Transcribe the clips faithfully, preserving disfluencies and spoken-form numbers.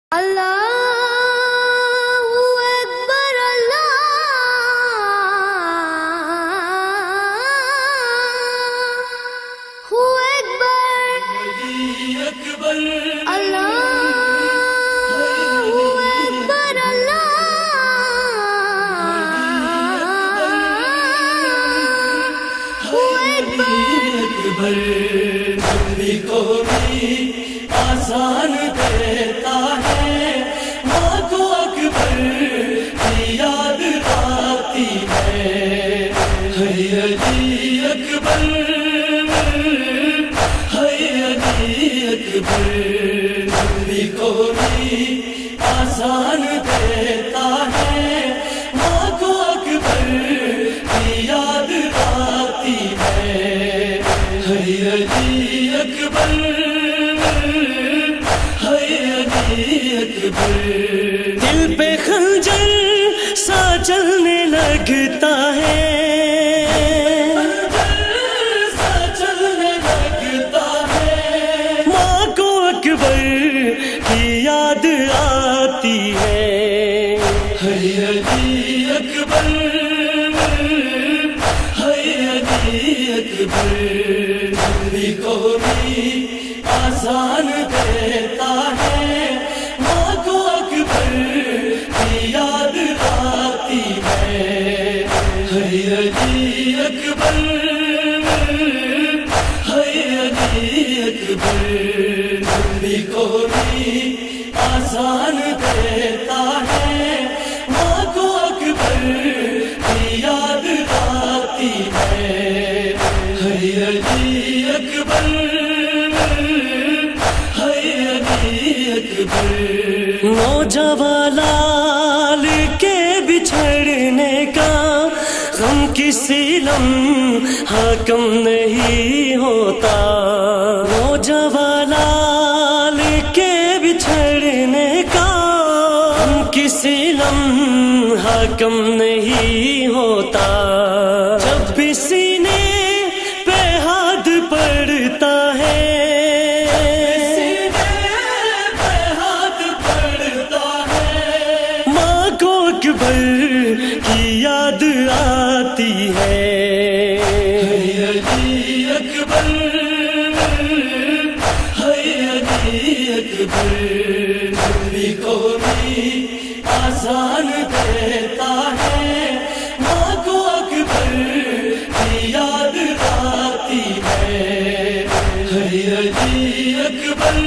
Allahu Akbar, Allahu Akbar, Allahu Akbar, Allahu Akbar. بندی کو بھی آسان دیتا ہے، ماں کو اکبر کی یاد آتی ہے۔ ہے علی اکبر، ہے علی اکبر، بندی کو بھی آسان دیتا ہے، ماں کو اکبر کی یاد آتی ہے۔ ہے علی اکبر، ہے علی اکبر، دل پہ خنجر سا چلنے لگتا ہے، خنجر سا چلنے لگتا ہے، ماں کو اکبر کی یاد آتی ہے۔ ہے علی اکبر، ہے علی اکبر، بندی کو بھی آسان دیتا ہے، ماں کو اکبر کی یاد آتی ہے۔ ہے علی اکبر، ہے علی اکبر، بندی کو بھی آسان دیتا ہے، ماں کو اکبر کی یاد آتی ہے۔ ہے علی اکبر، ہے علی اکبر، نوجوان لال کے بچھڑنے کا غم کسی لمحہ کم نہیں ہوتا، نوجوان لال کے بچھڑنے کا غم کسی لمحہ کم نہیں ہوتا، جب بھی سینے پہ ہاتھ پڑتا ہے، سینے پہ ہاتھ پڑتا ہے، ماں کو اکبر کی یاد آتی ہے۔ ہے علی اکبر، ہے علی اکبر، بندی کو بھی آسان دیتا ہے، ماں کو اکبر کی یاد آتی ہے۔ ہے علی اکبر،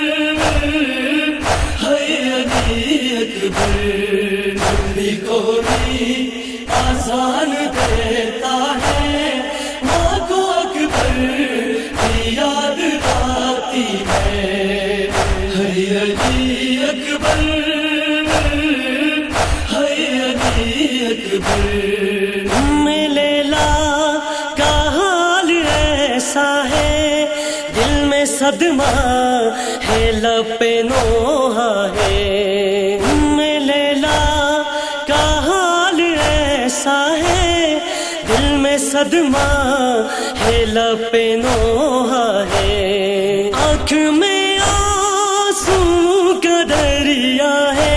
ہے علی اکبر، بندی کو بھی آسان دیتا ہے، ماں کو اکبر کی یاد آتی ہے۔ ہے علی اکبر، ہے علی اکبر، ام لیلا کا حال ایسا ہے، دل میں صدمہ ہے، لب پہ نوحہ ہے، ام لیلا کا حال ایسا ہے، دل میں صدمہ ہے، لب پہ نوحہ ہے، آنکھ میں آنسو کا دریا ہے،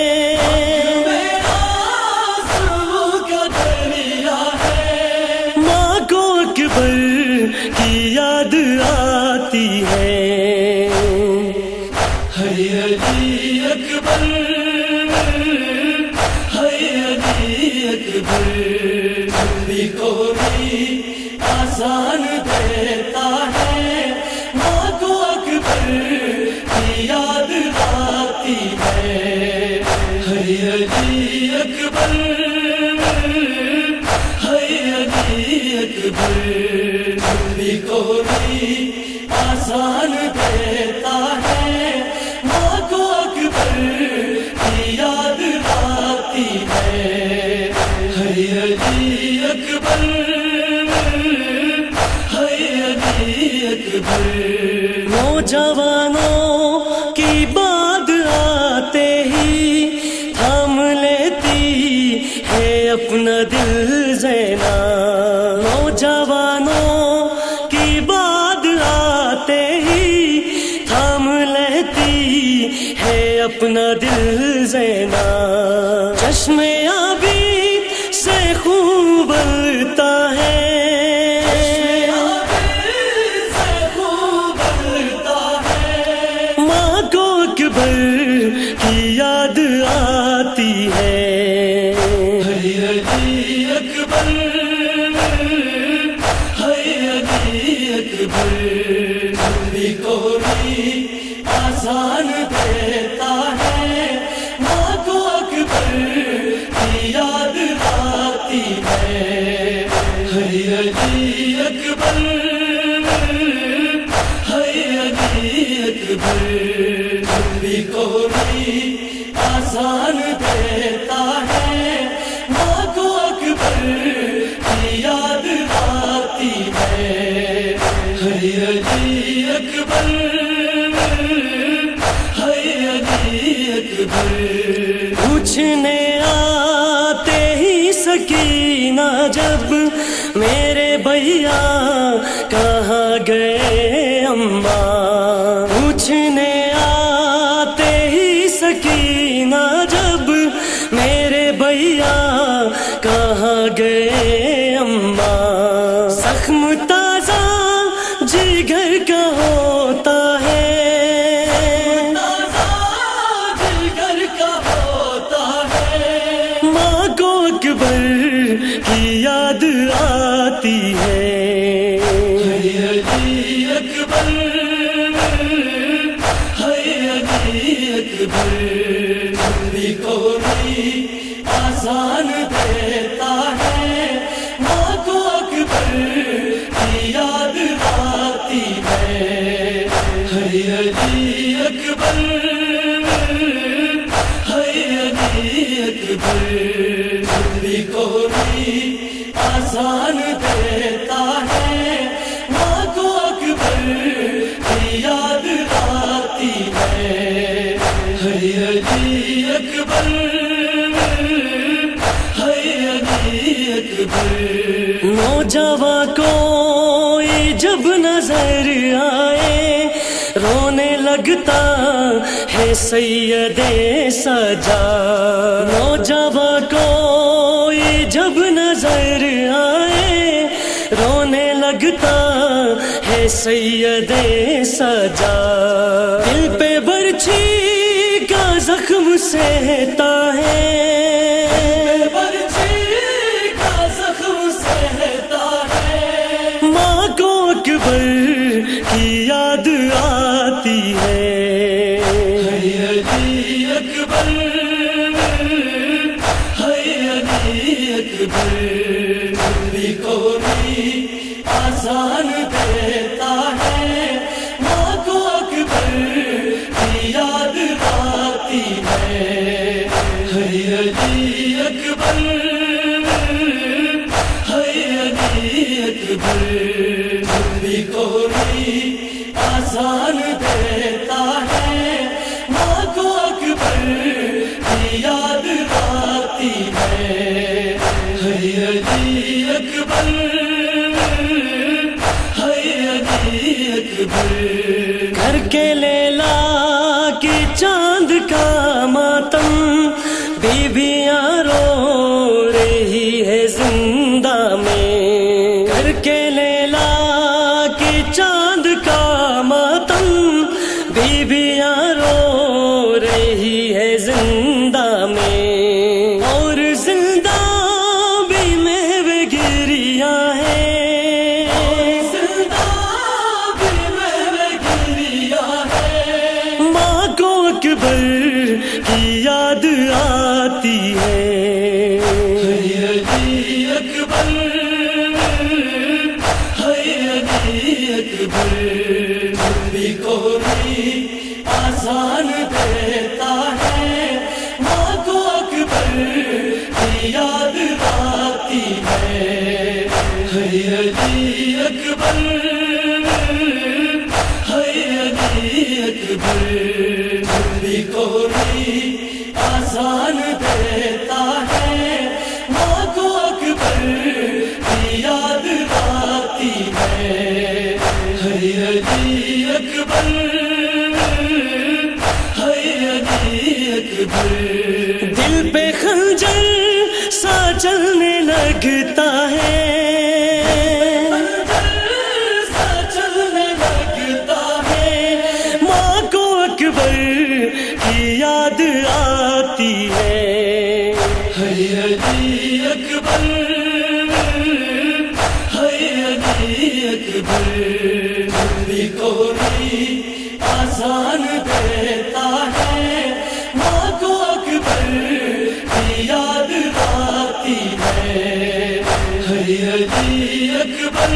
کی یاد آتی ہے۔ ہے علی اکبر، ہے علی اکبر، بندی کو بھی آسان دیتا ہے، ماں کو اکبر کی یاد آتی ہے۔ ہے علی اکبر، ہے علی اکبر، بندی کو بھی آسان دیتا ہے، ماں کو اکبر کی یاد آتی ہے۔ ہے علی اکبر، ہے علی اکبر، نوجوانوں کی بات آتے ہی تھام لیتی ہے اپنا دل زینب، نوجوانوں کی بات آتے ہی تھام لیتی ہے اپنا دل زینا، چشم آبی سے خون بلتا ہے، ماں کو اکبر کی یاد آتی ہے، علی اکبر علی اکبر بھی کوئی آسان دیتا ہے، ماں کو اکبر کی یاد آتی ہے، علی اکبر علی اکبر بھی کوئی آسان دیتا ہے، ماں کو اکبر کی یاد آتی ہے، علی اکبر علی اکبر پوچھنے آتے ہی سکینہ جب میرے بھیا کہاں گئے اماں، پوچھنے آتے ہی سکینہ جب میرے بھیا کہاں گئے اماں، زخم تازہ جگر کا ہوتا ہے، جگر کا ہوتا ہے، ماں کو اکبر کی یاد آتی ہے، علی اکبر علی اکبر بھی کوئی آسان دیتا ہے، ماں کو اکبر کی یاد آتی ہے، علی اکبر علی اکبر بھی کوئی آسان دیتا ہے، ماں کو اکبر کی یاد آتی ہے، علی اکبر علی اکبر نوجوان کوئی جب نظر آئے رونے لگتا ہے سید سجا، نوجوان کوئی جب نظر آئے رونے لگتا ہے سید سجا، دل پہ برچھی کا زخم سہتا ہے، برچھی کا زخم سہتا ہے، ماں کو اکبر کی یاد آتی ہے، علی اکبر علی اکبر بھی کوئی آسان دیتا ہے، ماں کو اکبر کی یاد آتی ہے، علی اکبر علی اکبر بھی کوئی آسان دیتا ہے، ماں کو اکبر کی یاد آتی ہے، علی اکبر علی اکبر گھر کے لیلا کی چاند کا ماتم بیویاں رو رہی ہے زندہ میں، گھر کے لیلا کی چاند کا ماتم بیویاں رو رہی ہے زندہ میں، اور زندہ بھی میوے گریاں ہیں، زندہ بھی میوے گریاں ہیں، ماں کو اکبر کی یاد آتی ہے، علی اکبر علی اکبر بھی کوئی آسان دیتا ہے، ماں کو اکبر کی یاد آتی ہے، علی اکبر علی اکبر بھی کوئی آسان دیتا ہے، ماں کو اکبر کی یاد آتی ہے، علی اکبر علی لگتا ہے، جلسہ چلنے لگتا ہے، ماں کو اکبر کی یاد آتی ہے۔ ہے علی اکبر، ہے علی اکبر، بھی کوئی آسان دیتا ہے، ماں کو اکبر کی یاد آتی ہے۔ ہے علی اکبر،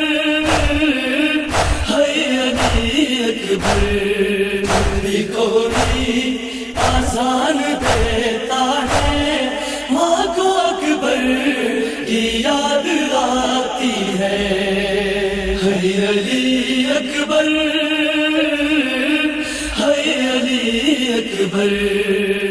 ہے علی اکبر، بھی کوئی آسان دیتا ہے، ماں کو اکبر کی یاد آتی ہے۔ ہے علی اکبر، ہے علی اکبر۔